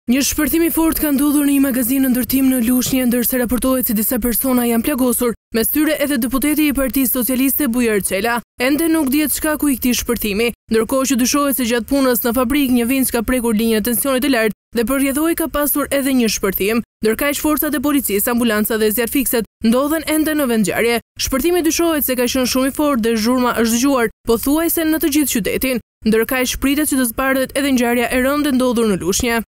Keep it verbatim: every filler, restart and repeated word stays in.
Një shpërthim i fortë ka ndodhur në një magazinë ndërtim në Lushnjë, ndërsa raportohet se disa persona janë plagosur, mes tyre edhe deputeti i Partisë Socialiste Bujar Çela. Ende nuk dihet shkaku i këtij shpërthimi, ndërkohë që dyshohet se gjatë punës në fabrikë një vinç ka prekur linjën e tensionit të lartë dhe për rrjedhoi ka pasur edhe një shpërthim. Ndërkaq forcat e policisë, ambulanca dhe zjarfikset ndodhen ende në vendngjarje. Shpërthimi dyshohet se ka qenë shumë i fortë dhe zhurma është dëgjuar pothuajse në të gjithë qytetin. Ndërkaq pritet që të zbardhet edhe ngjarja e rëndë ndodhur në Lushnjë.